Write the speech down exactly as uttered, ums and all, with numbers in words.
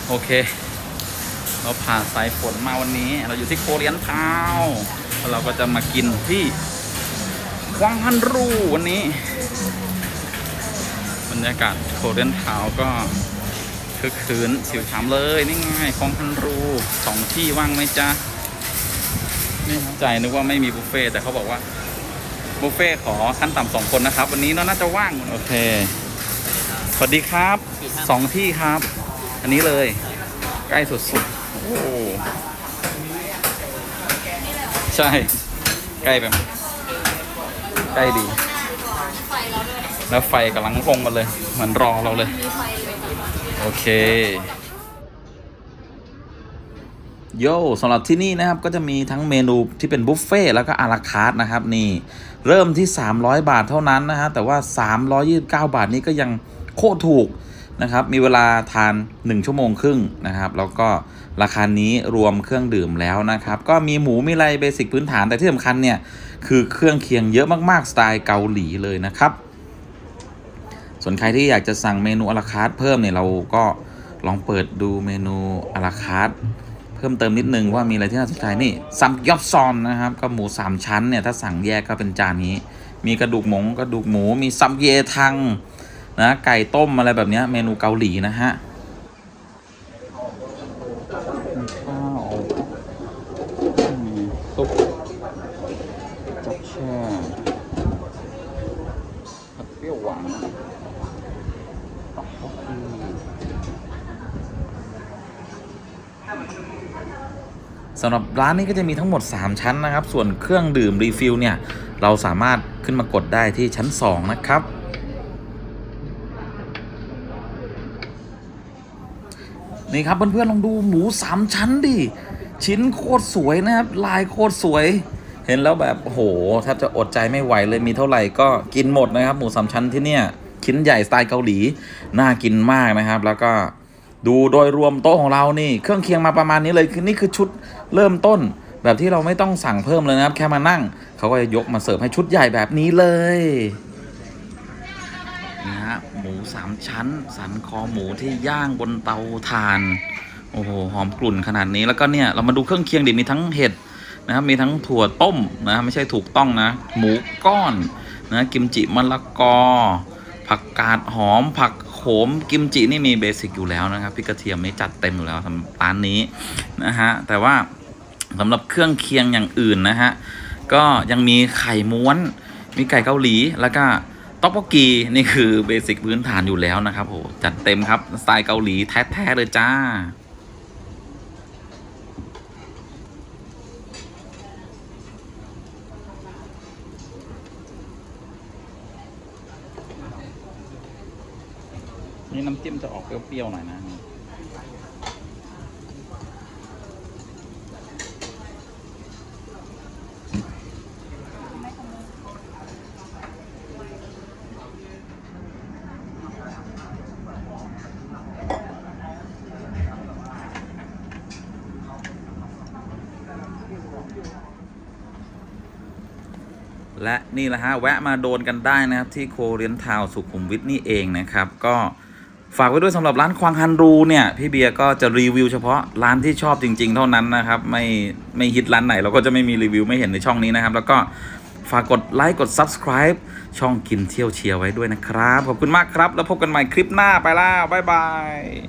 โอเคเราผ่านสายฝนมาวันนี้เราอยู่ที่โคเรียนทาวน์แล้วเราก็จะมากินที่กวางฮันรูวันนี้บรรยากาศโคเรียนทาวน์ก็คือคืนสิวฉ่ำเลยนี่ไงกวางฮันรูสองที่ว่างไหมจ๊ะนี่ใจนึกว่าไม่มีบุฟเฟ่แต่เขาบอกว่าบุฟเฟ่ขอขั้นต่ำสองคนนะครับวันนี้น่าจะว่างโอเคสวัสดีครับสองที่ครับอันนี้เลยใกล้สุดๆโอ้ใช่ใกล้ไปใกล้ดีแล้วไฟกำลังลงมาเลยเหมือนรอเราเลยโอเคโย่สำหรับที่นี่นะครับก็จะมีทั้งเมนูที่เป็นบุฟเฟ่แล้วก็อาราคาร์ทนะครับนี่เริ่มที่สามร้อยบาทเท่านั้นนะฮะแต่ว่าสามร้อยยี่สิบเก้าบาทนี้ก็ยังโคตรถูกนะครับมีเวลาทานหนึ่งชั่วโมงครึ่งนะครับแล้วก็ราคานี้รวมเครื่องดื่มแล้วนะครับก็มีหมูมีอะไรเบสิกพื้นฐานแต่ที่สำคัญเนี่ยคือเครื่องเคียงเยอะมากๆสไตล์เกาหลีเลยนะครับส่วนใครที่อยากจะสั่งเมนูอาราคาร์ทเพิ่มเนี่ยเราก็ลองเปิดดูเมนูอาราคาร์ทเพิ่มเติมนิดนึงว่ามีอะไรที่น่าสนใจนี่ซัมยอบซอนนะครับก็หมูสามชั้นเนี่ยถ้าสั่งแยกก็เป็นจานนี้มีกระดูกหมูกระดูกหมูมีซัมเยทังนะไก่ต้มอะไรแบบนี้เมนูเกาหลีนะฮะข้าวซุปจับแช่ผัดเปรี้ยวหวานสำหรับร้านนี้ก็จะมีทั้งหมดสามชั้นนะครับส่วนเครื่องดื่มรีฟิลเนี่ยเราสามารถขึ้นมากดได้ที่ชั้นสองนะครับนี่ครับเพื่อนๆลองดูหมูสามชั้นดิชิ้นโคตรสวยนะครับลายโคตรสวยเห็นแล้วแบบโหแทบจะอดใจไม่ไหวเลยมีเท่าไหร่ก็กินหมดนะครับหมูสามชั้นที่เนี่ยชิ้นใหญ่สไตล์เกาหลีน่ากินมากนะครับแล้วก็ดูโดยรวมโต๊ะของเรานี่เครื่องเคียงมาประมาณนี้เลยคือนี่คือชุดเริ่มต้นแบบที่เราไม่ต้องสั่งเพิ่มเลยนะครับแค่มานั่งเขาก็จะยกมาเสิร์ฟให้ชุดใหญ่แบบนี้เลยนะฮะหมูสามชั้นสันคอหมูที่ย่างบนเตาถ่านโอ้โหหอมกลุ่นขนาดนี้แล้วก็เนี่ยเรามาดูเครื่องเคียงดิมีทั้งเห็ดนะครับมีทั้งถั่วต้มนะไม่ใช่ถูกต้องนะหมูก้อนนะกิมจิมะละกอผักกาดหอมผักโขมกิมจินี่มีเบสิกอยู่แล้วนะครับพริกกระเทียมนี่จัดเต็มอยู่แล้วสำหรับร้านนี้นะฮะแต่ว่าสำหรับเครื่องเคียงอย่างอื่นนะฮะก็ยังมีไข่ม้วนมีไก่เกาหลีแล้วก็ต๊อกโบกีนี่คือเบสิกพื้นฐานอยู่แล้วนะครับโหจัดเต็มครับสไตล์เกาหลีแท้ๆเลยจ้านี่น้ำจิ้มจะออกเปรี้ยวๆหน่อยนะและนี่แหละฮะแวะมาโดนกันได้นะครับที่โคเรียนทาวน์สุขุมวิทนี่เองนะครับก็ฝากไว้ด้วยสำหรับร้านควางฮันรูเนี่ยพี่เบียร์ก็จะรีวิวเฉพาะร้านที่ชอบจริงๆเท่านั้นนะครับไม่ไม่ฮิตร้านไหนเราก็จะไม่มีรีวิวไม่เห็นในช่องนี้นะครับแล้วก็ฝากกดไลค์กด ซับสไครบ์ ช่องกินเที่ยวเชียร์ไว้ด้วยนะครับขอบคุณมากครับแล้วพบกันใหม่คลิปหน้าไปแล้วบ๊ายบาย